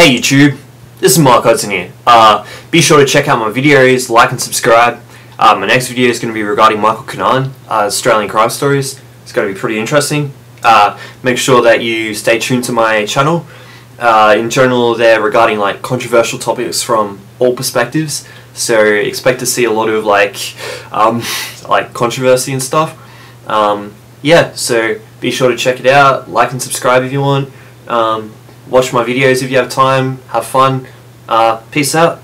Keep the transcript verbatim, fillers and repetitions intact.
Hey YouTube, this is Mark Hudson here. Uh, be sure to check out my videos, like and subscribe. Uh, my next video is going to be regarding Michael Kinane, uh, Australian crime stories. It's going to be pretty interesting. Uh, make sure that you stay tuned to my channel. Uh, in general, they're regarding like controversial topics from all perspectives. So expect to see a lot of like, um, like controversy and stuff. Um, yeah, so be sure to check it out. Like and subscribe if you want. Um, Watch my videos if you have time, have fun, uh, peace out.